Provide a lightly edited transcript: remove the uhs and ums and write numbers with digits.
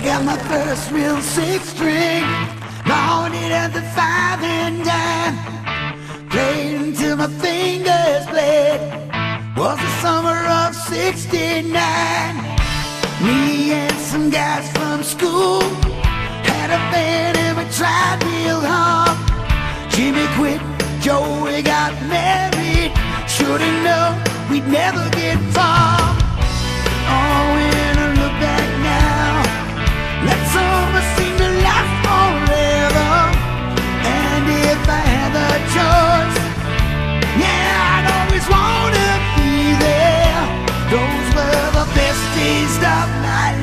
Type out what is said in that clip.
got my first real six string, bought it at the 5 and dime. Played until my fingers bled. Was the summer of '69. Me and some guys from school had a band and we tried real hard. Jimmy quit, Joey got married. Should've known we'd never get far. Oh, when I look back now, that summer seemed to last forever. And if I had the choice, yeah, I'd always wanna be there. Those were the best days of my life.